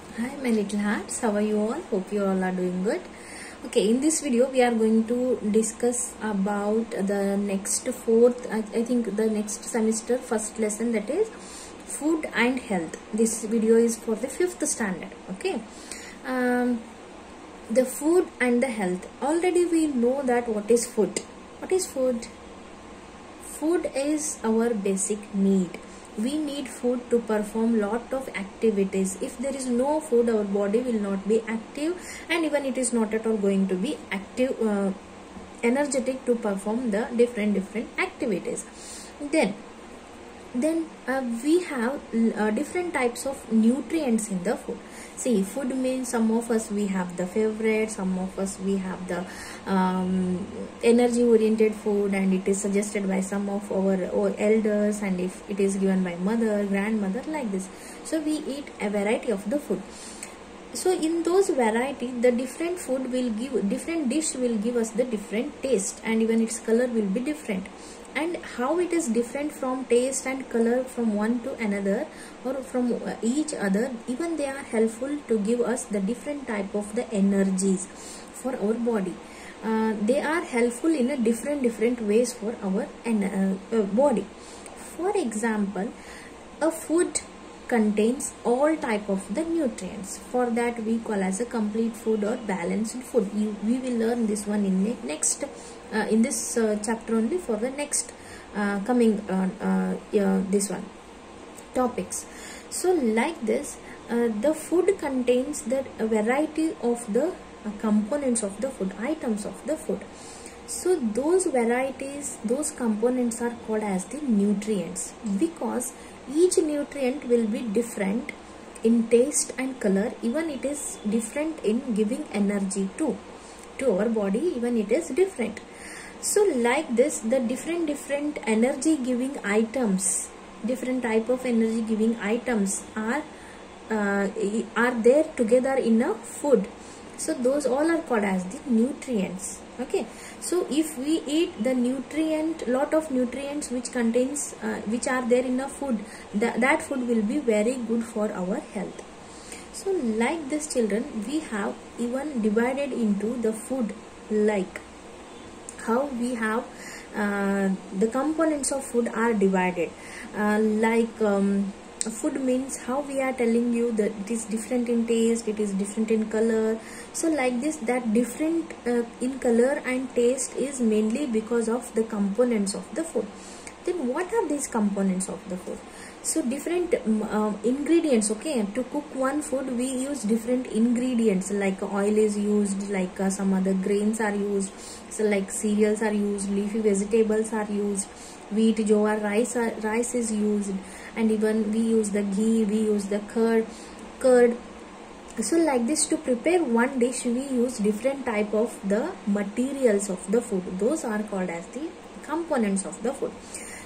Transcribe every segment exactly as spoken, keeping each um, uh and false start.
Hi my little hearts, how are you all? Hope you all are doing good. Okay, in this video we are going to discuss about the next fourth, I, I think the next semester first lesson, that is food and health. This video is for the fifth standard. Okay, um, the food and the health. Already we know that what is food. What is food? Food is our basic need. We need food to perform lot of activities. If there is no food, our body will not be active, and even it is not at all going to be active, uh, energetic to perform the different different activities. Then then uh, we have uh, different types of nutrients in the food. See, food means some of us we have the favorite, some of us we have the um, energy oriented food, and it is suggested by some of our, our elders, and if it is given by mother, grandmother, like this. So we eat a variety of the food. So in those variety, the different food will give, different dish will give us the different taste, and even its color will be different. And how it is different from taste and color from one to another, or from each other, even they are helpful to give us the different type of the energies for our body. Uh, they are helpful in a different different ways for our uh, uh, body. For example, a food contains all type of the nutrients. For that we call as a complete food or balanced food. You, we will learn this one in the next uh, in this uh, chapter only, for the next uh, coming uh, uh, uh, this one topics. So like this, uh, the food contains the variety of the uh, components of the food, items of the food. So those varieties, those components are called as the nutrients, because each nutrient will be different in taste and color. Even it is different in giving energy too to our body, even it is different. So like this, the different different energy giving items, different type of energy giving items are uh, are there together in a food. So those all are called as the nutrients. Okay, so if we eat the nutrient, lot of nutrients which contains uh, which are there in a food, that, that food will be very good for our health. So like this, children, we have even divided into the food, like how we have uh, the components of food are divided, uh, like um, food means how we are telling you that it is different in taste, it is different in color. So like this, that different uh, in color and taste is mainly because of the components of the food. Then what are these components of the food? So different um, ingredients. Okay, to cook one food we use different ingredients, like oil is used, like uh, some other grains are used, so like cereals are used, leafy vegetables are used, wheat, jowar, rice are, rice is used, and even we use the ghee, we use the curd curd So like this, to prepare one dish we use different type of the materials of the food. Those are called as the components of the food.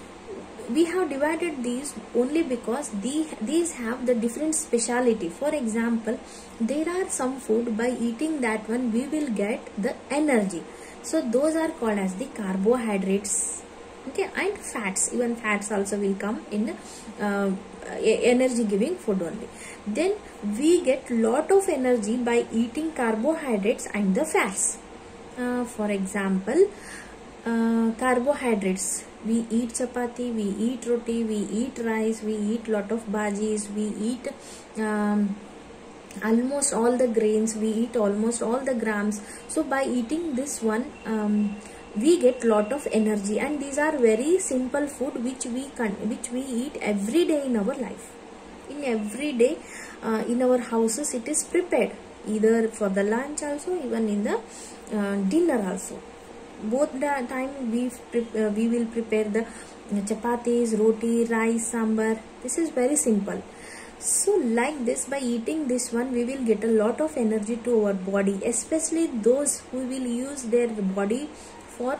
We have divided these only because the, these have the different speciality. For example, there are some food, by eating that one we will get the energy. So those are called as the carbohydrates. Okay, and fats, even fats also will come in uh, energy giving food only. Then we get lot of energy by eating carbohydrates and the fats. Uh, for example, uh, carbohydrates, we eat chapati, we eat roti, we eat rice, we eat lot of bhajis, we eat um, almost all the grains, we eat almost all the grams. So by eating this one, um, we get lot of energy, and these are very simple food which we can which we eat every day in our life. In every day uh, in our houses it is prepared, either for the lunch also, even in the uh, dinner also. Both the time we uh, we will prepare the chapatis, roti, rice, sambar. This is very simple. So like this, by eating this one we will get a lot of energy to our body, especially those who will use their body for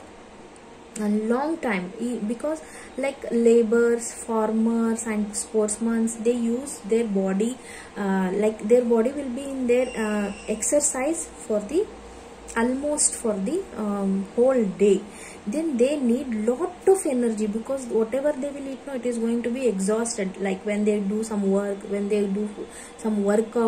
a long time, because like laborers, farmers and sportsmen, they use their body, uh, like their body will be in their uh, exercise for the almost for the um, whole day. Then they need lot of energy, because whatever they will eat now, it is going to be exhausted. Like when they do some work, when they do some workout,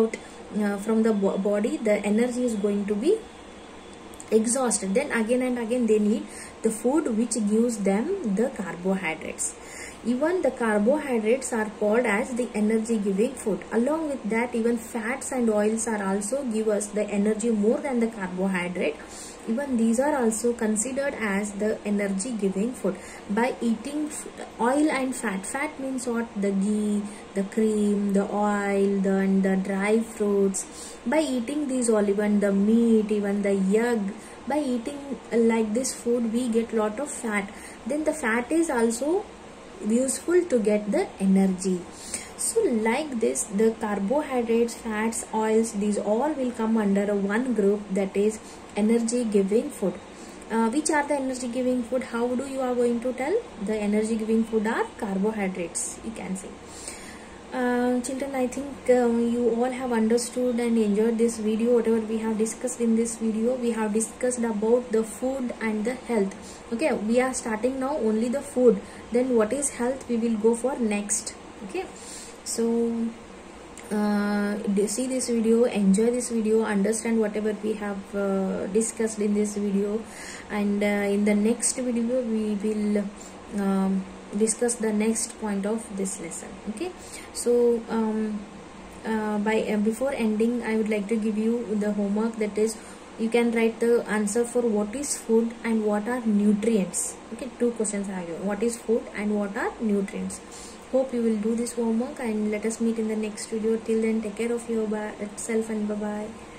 uh, from the bo body, the energy is going to be exhausted. Then again and again they need the food which gives them the carbohydrates. Even the carbohydrates are called as the energy giving food. Along with that, even fats and oils are also give us the energy more than the carbohydrate. Even these are also considered as the energy giving food. By eating oil and fat, fat means what? The ghee, the cream, the oil, the, and the dry fruits. By eating these all, even the meat, even the egg, by eating like this food we get lot of fat. Then the fat is also useful to get the energy. So like this, the carbohydrates, fats, oils, these all will come under a one group, that is energy giving food. Uh, which are the energy giving food? How do you are going to tell? The energy giving food are carbohydrates, you can say. Uh, children, I think um, you all have understood and enjoyed this video. Whatever we have discussed in this video, we have discussed about the food and the health. Okay, we are starting now only the food. Then what is health, we will go for next. Okay, so uh, see this video, enjoy this video, understand whatever we have uh, discussed in this video, and uh, in the next video we will um, discuss the next point of this lesson. Okay, so um, uh, by uh, before ending, I would like to give you the homework, that is you can write the answer for what is food and what are nutrients. Okay, two questions are here: what is food and what are nutrients. Hope you will do this homework, and let us meet in the next video. Till then, take care of yourself and bye bye.